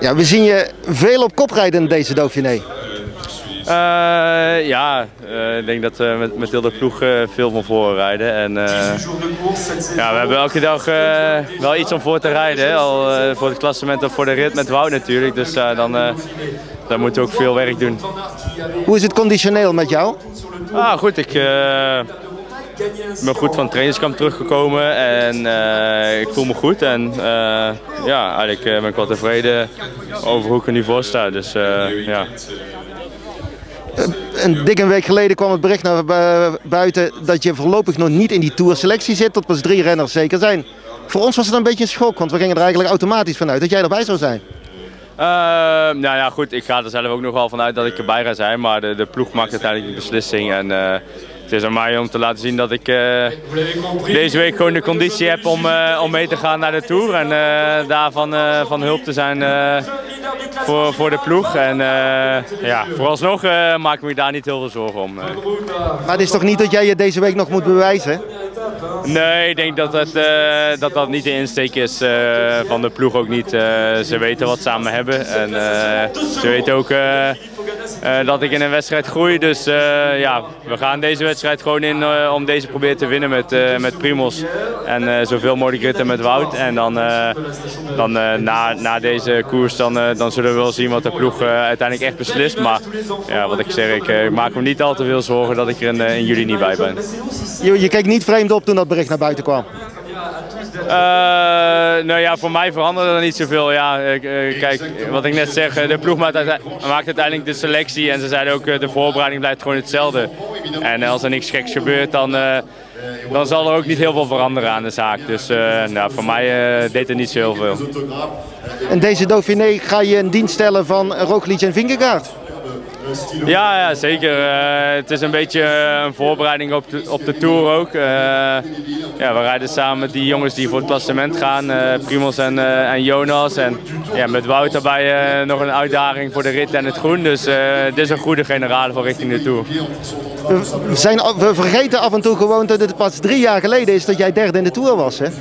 Ja, we zien je veel op kop rijden in deze Dauphiné. Ik denk dat we met heel de ploeg veel van voren rijden. En, we hebben elke dag wel iets om voor te rijden. Hè? Al voor het klassement of voor de rit met Wout natuurlijk. Dus dan moeten we ook veel werk doen. Hoe is het conditioneel met jou? Goed, ik ben goed van het trainingskamp teruggekomen en ik voel me goed. En eigenlijk ben ik wel tevreden over hoe ik er nu voor sta. Dus, Een dikke week geleden kwam het bericht naar buiten dat je voorlopig nog niet in die tourselectie zit, tot pas 3 renners zeker zijn. Voor ons was het een beetje een schok, want we gingen er eigenlijk automatisch vanuit dat jij erbij zou zijn. Goed, ik ga er zelf ook nog wel vanuit dat ik erbij ga zijn, maar de ploeg maakt uiteindelijk de beslissing. En, het is aan mij om te laten zien dat ik deze week gewoon de conditie heb om mee te gaan naar de Tour. En daarvan van hulp te zijn voor de ploeg. En vooralsnog maak ik me daar niet heel veel zorgen om. Maar het is toch niet dat jij je deze week nog moet bewijzen? Nee, ik denk dat niet de insteek is van de ploeg ook niet. Ze weten wat ze aan me hebben. En ze weten ook dat ik in een wedstrijd groei. Dus we gaan deze wedstrijd gewoon in om deze proberen te winnen met Primoz. En zoveel mogelijk ritten met Wout. En dan na deze koers dan zullen we wel zien wat de ploeg uiteindelijk echt beslist. Maar wat ik zeg, ik maak me niet al te veel zorgen dat ik er in juli niet bij ben. Je keek niet vreemd op toen dat bericht naar buiten kwam? Voor mij veranderde er niet zoveel. Kijk, wat ik net zeg, de ploeg maakt uiteindelijk de selectie en ze zeiden ook de voorbereiding blijft gewoon hetzelfde. En als er niks geks gebeurt, dan zal er ook niet heel veel veranderen aan de zaak. Dus voor mij deed het niet zo heel veel. En deze Dauphiné ga je in dienst stellen van Roglic en Vingegaard? Ja, zeker. Het is een beetje een voorbereiding op de Tour ook. We rijden samen met die jongens die voor het klassement gaan, Primoz en Jonas. En met Wout daarbij nog een uitdaging voor de rit en het groen. Dus dit is een goede generale voor richting de Tour. We vergeten af en toe gewoon dat het pas 3 jaar geleden is dat jij derde in de Tour was, hè?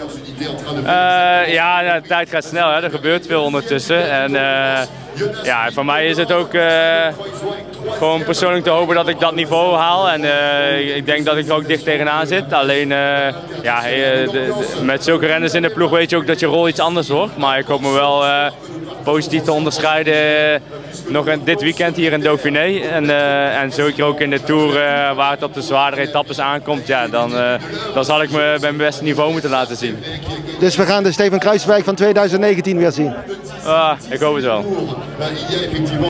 De tijd gaat snel, hè? Er gebeurt veel ondertussen. En voor mij is het ook gewoon persoonlijk te hopen dat ik dat niveau haal. En ik denk dat ik er ook dicht tegenaan zit. Alleen met zulke renners in de ploeg weet je ook dat je rol iets anders wordt. Maar ik hoop me wel positief te onderscheiden nog dit weekend hier in Dauphiné. En zeker ook in de Tour waar het op de zwaardere etappes aankomt. Dan zal ik me bij mijn beste niveau moeten laten zien. Dus we gaan de Steven Kruijswijk van 2019 weer zien? Ik hoop het wel.